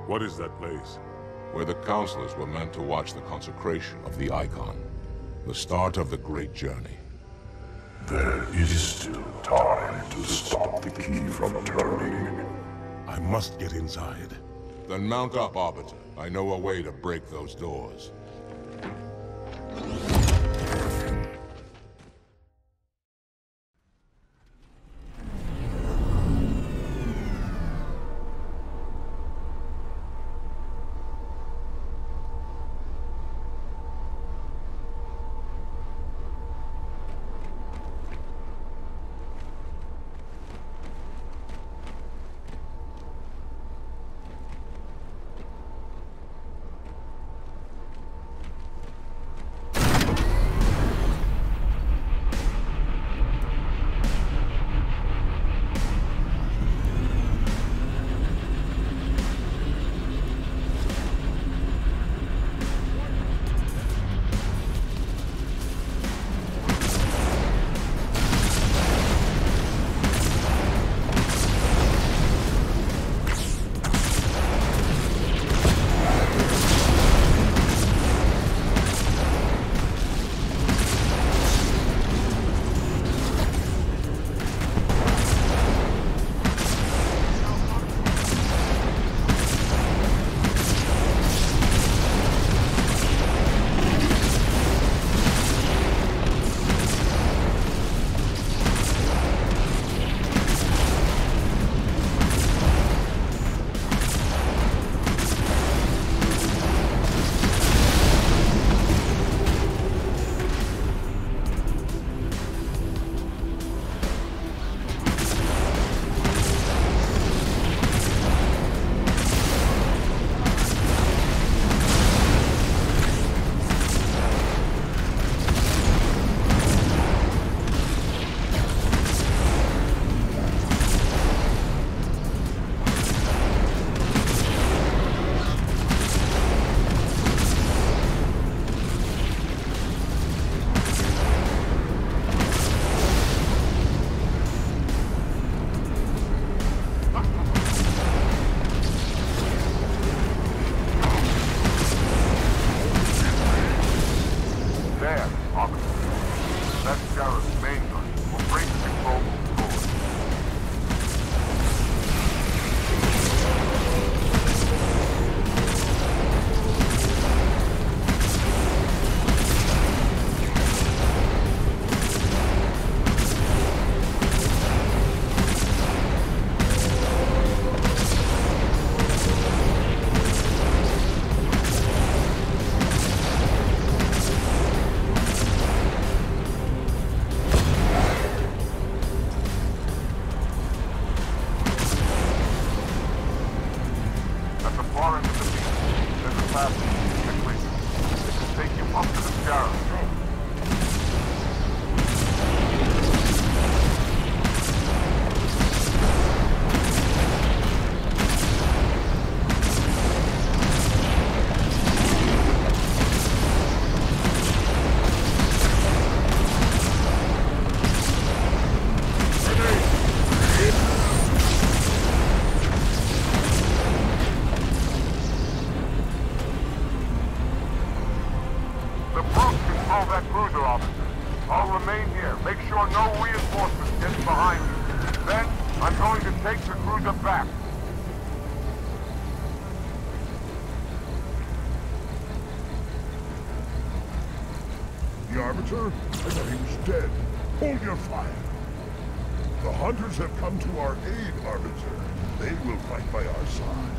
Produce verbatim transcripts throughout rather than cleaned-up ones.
What is that place? Where the counselors were meant to watch the consecration of the Icon. The start of the Great Journey. There is still time to stop the key from turning. I must get inside. Then mount up, Arbiter. I know a way to break those doors. The Arbiter? I thought he was dead. Hold your fire. The Hunters have come to our aid, Arbiter. They will fight by our side.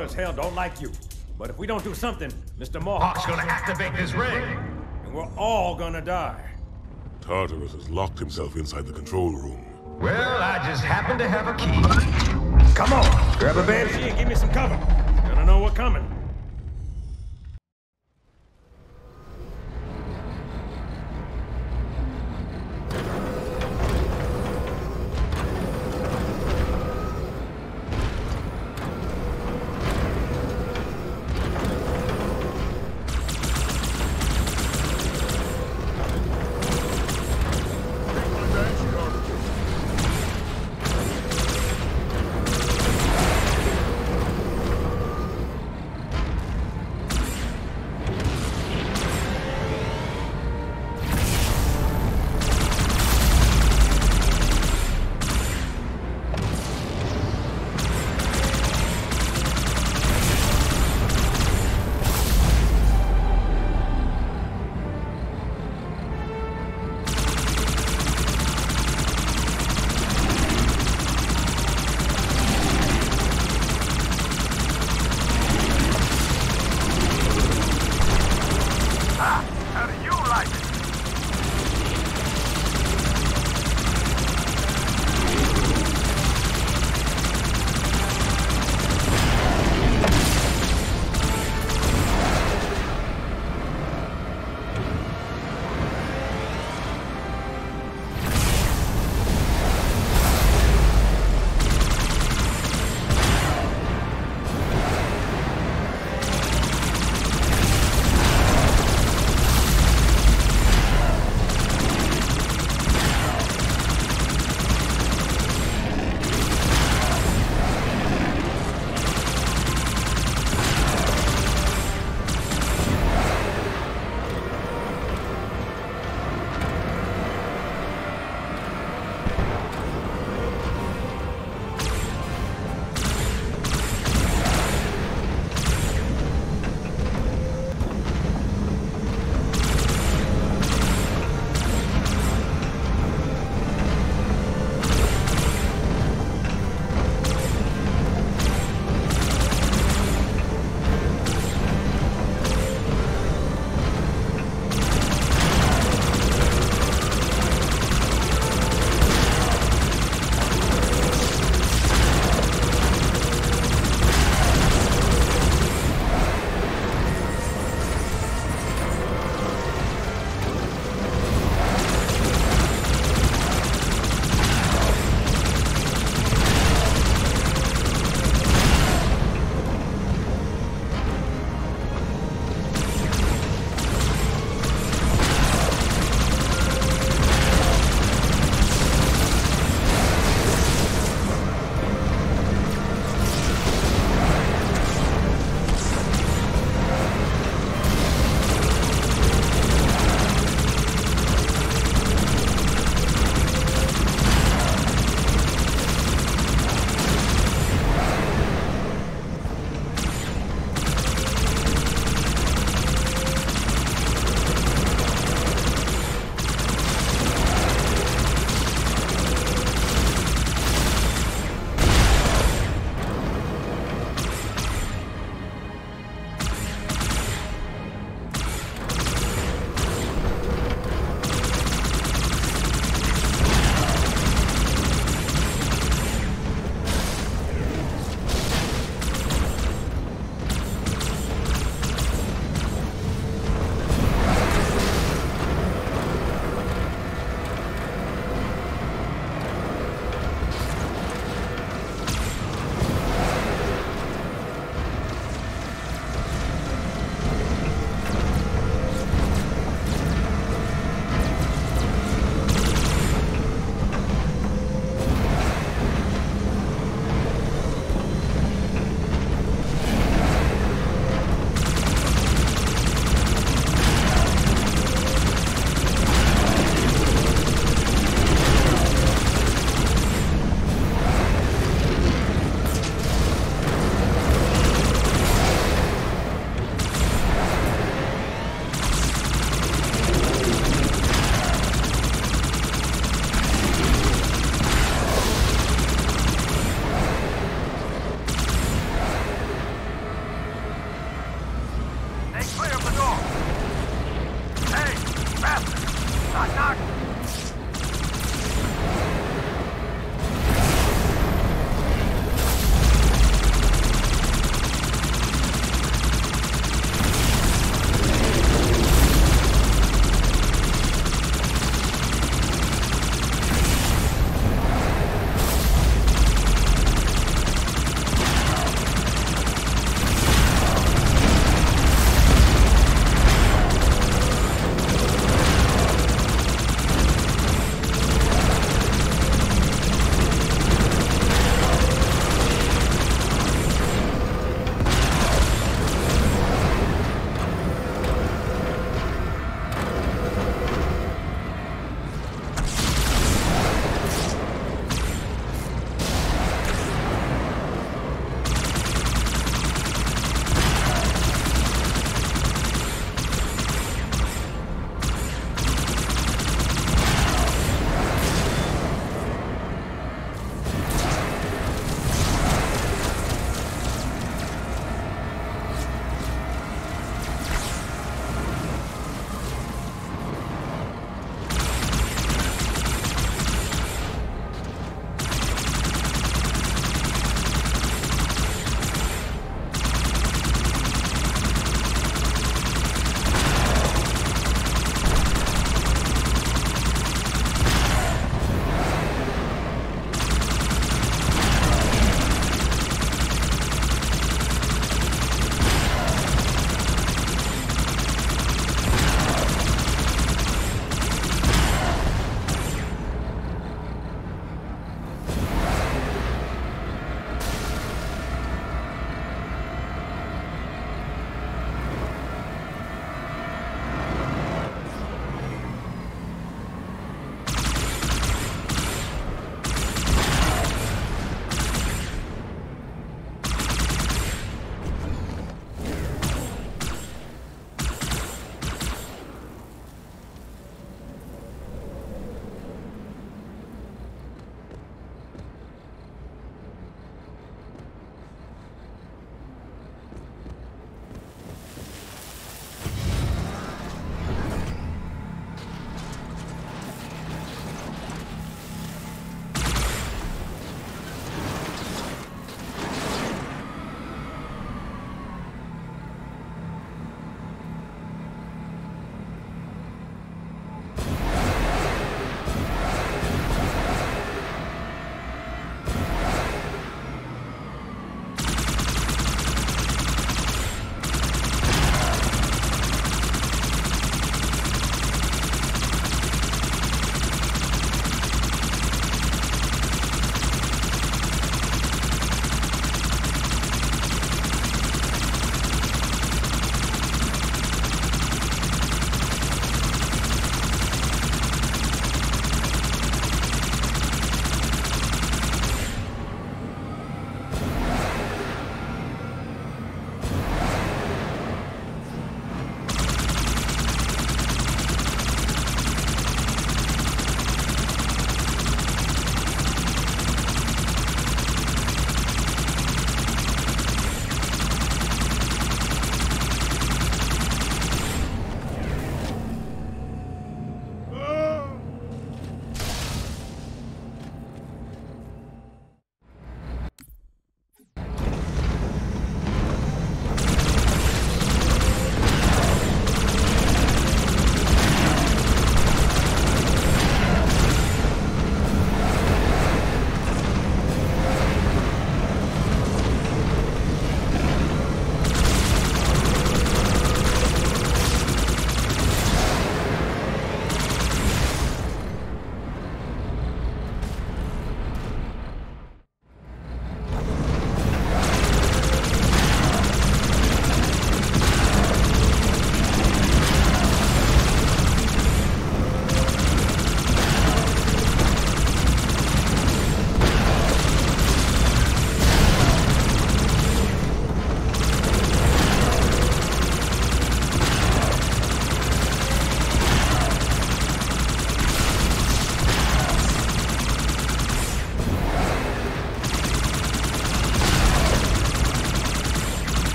sure as hell don't like you. But if we don't do something, Mister Mohawk's gonna activate this ring. And we're all gonna die. Tartarus has locked himself inside the control room. Well, I just happen to have a key. Come on, grab a banshee and give me some cover. Gonna know what's coming.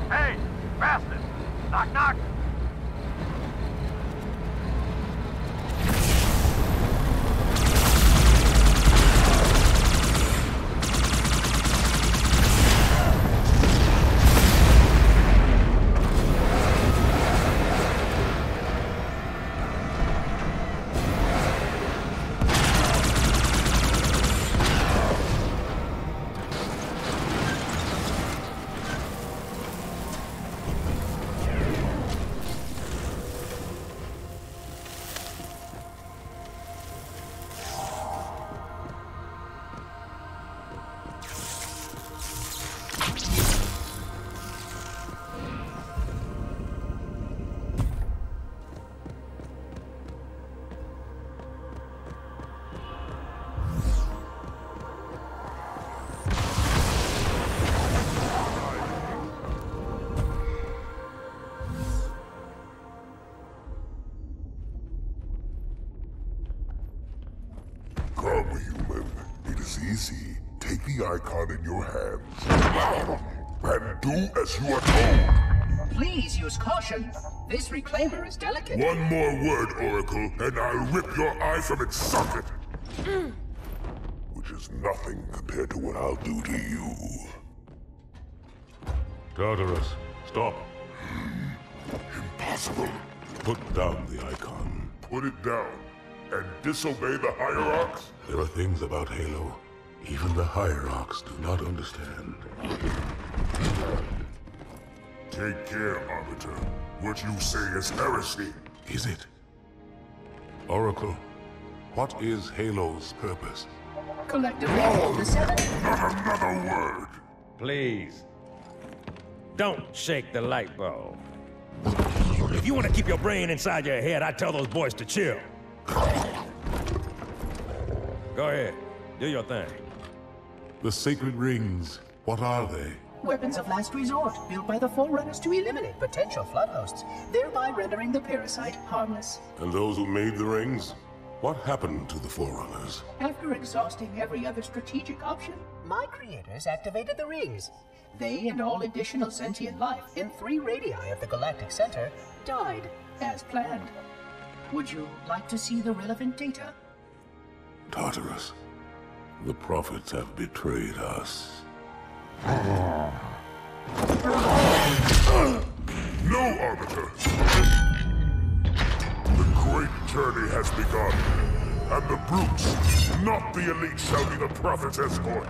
Hey, bastard! Knock, knock! Come, human. It is easy. Take the icon in your hands and do as you are told. Please use caution. This reclaimer is delicate. One more word, Oracle, and I'll rip your eye from its socket. Mm. Which is nothing compared to what I'll do to you. Tartarus, stop. Impossible. Put down the icon. Put it down and disobey the Hierarchs? There are things about Halo even the Hierarchs do not understand. Take care, Arbiter. What you say is heresy. Is it? Oracle, what is Halo's purpose? Collectively, the seven... Not another word. Please. Don't shake the light bulb. If you want to keep your brain inside your head, I tell those boys to chill. Go ahead. Do your thing. The sacred rings, what are they? Weapons of last resort, built by the Forerunners to eliminate potential flood hosts, thereby rendering the parasite harmless. And those who made the rings? What happened to the Forerunners? After exhausting every other strategic option, my creators activated the rings. They and all additional sentient life in three radii of the galactic center died as planned. Would you like to see the relevant data? Tartarus, the prophets have betrayed us. No, Arbiter! The great journey has begun, and the brutes, not the elite, shall be the prophet's escort.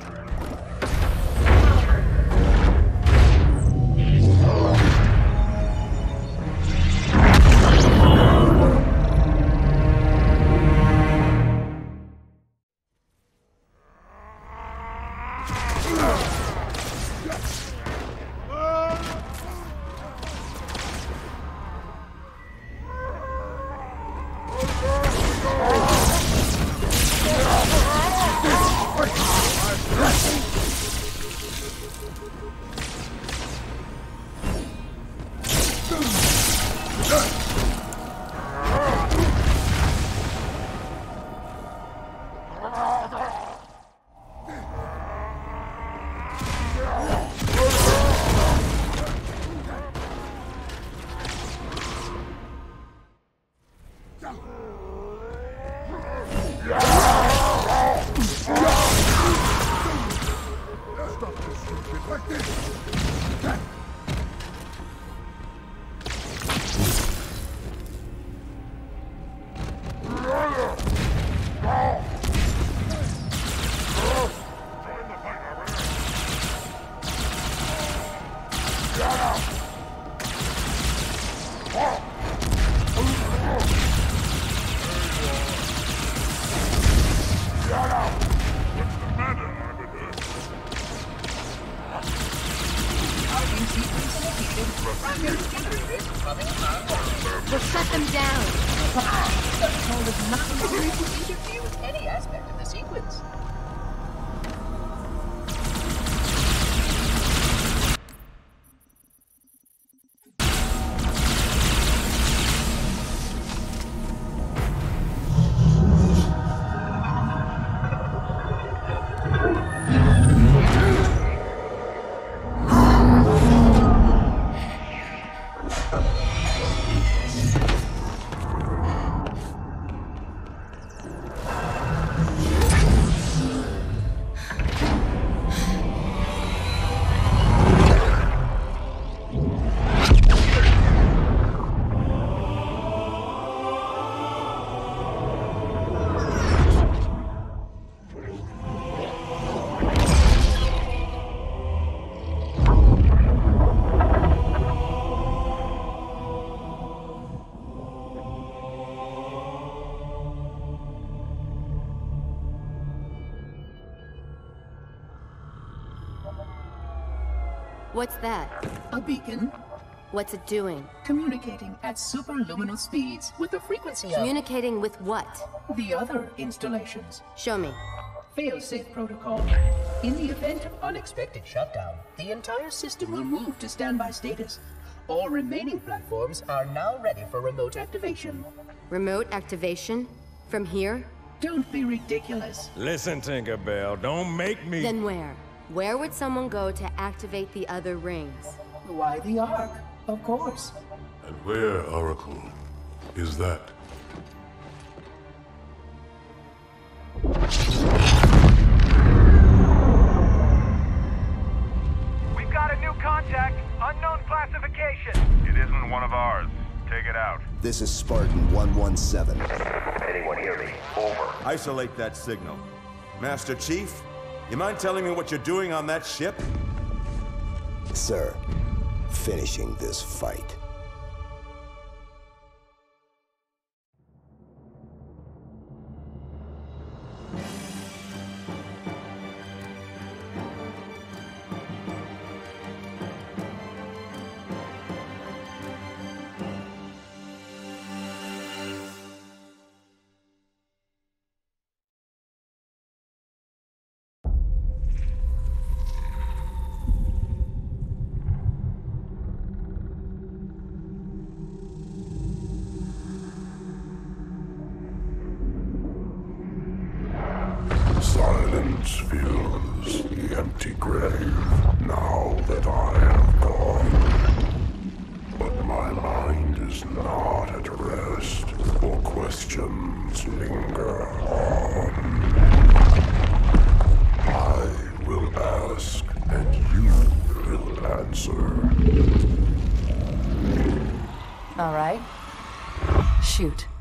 Just shut them down. The control is not necessary to interfere with any aspect of the sequence. What's that? A beacon, What's it doing? communicating at superluminal speeds with the frequency of Communicating with what? the other installations. Show me. Failsafe protocol. In the event of unexpected shutdown, the entire system will move to standby status. All remaining platforms are now ready for remote activation. Remote activation? From here? Don't be ridiculous. Listen, Tinkerbell, don't make me... Then where? Where would someone go to activate the other rings? Why the Ark? Of course. And where, Oracle, is that? We've got a new contact. Unknown classification. It isn't one of ours. Take it out. This is Spartan one one seven. Anyone hear me? Over. Isolate that signal. Master Chief, you mind telling me what you're doing on that ship? Sir, finishing this fight. Silence fills the empty grave now that I have gone. But my mind is not at rest, for questions linger on. I will ask, and you will answer. All right. Shoot.